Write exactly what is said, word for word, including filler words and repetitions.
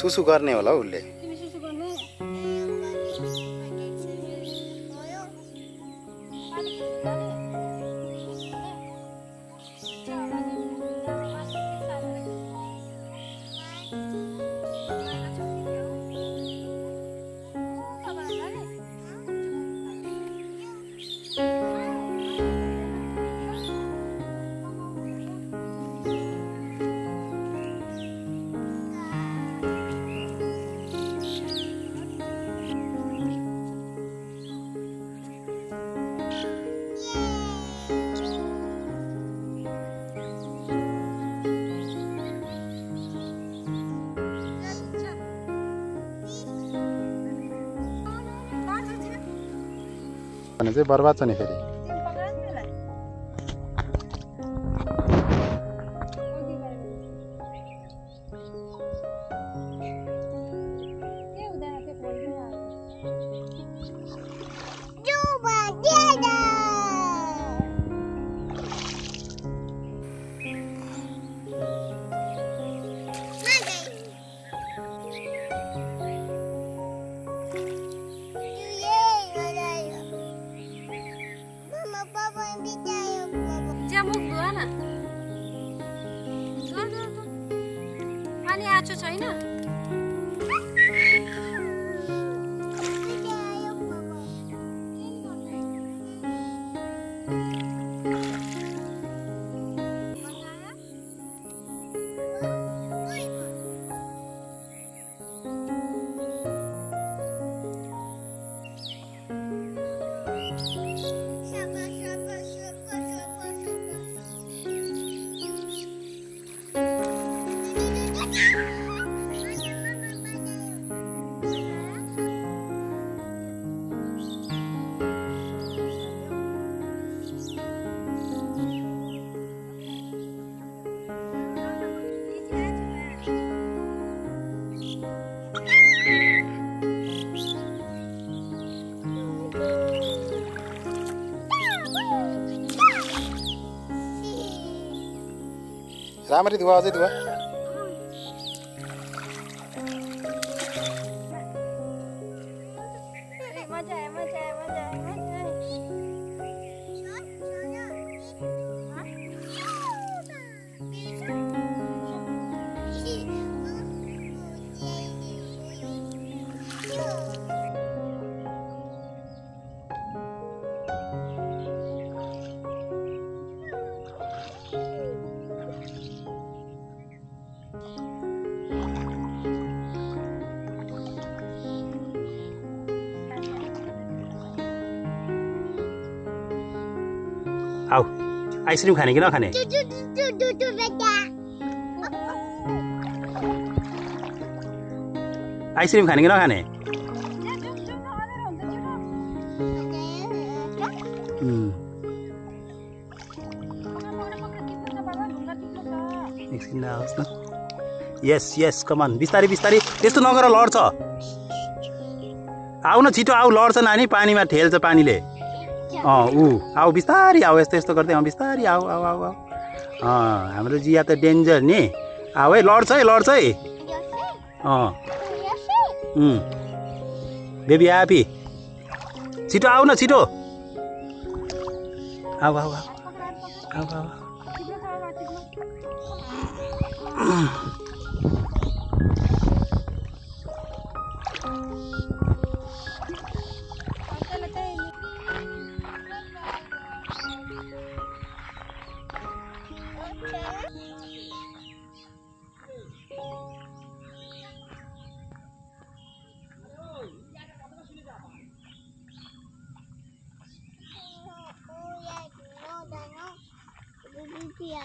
सुसु गर्ने होला उसले। भने चाहिँ बर्बाद छ नि फेरि। पानी आएको छैन। राम्ररी धुवा अझै धुवा। मजा आयो मजा आयो मजा आयो। आओ आइसक्रिम खाने कि नखाने? आइसक्रिम खाने कि नखाने? एकछिन आओस् न। यस यस कमान बिस्तारै बिस्तारै त्यस्तो नगर लड्छ। आऊ न छिटो आऊ, लड्छ नानी, पानीमा ठेल्छ पानीले। अँ ऊ आऊ बिस्तारी आऊ, यस्तो यस्तो गर्दै आऊ बिस्तारी आऊ आऊ आऊ आऊ। अँ हाम्रो जिया त डेन्जर नि। आऊ है, लड्छ है लड्छ है। अँ बेबी ह्याप्पी, छिटो आऊ न छिटो। आऊ आऊ आऊ आऊ आऊ।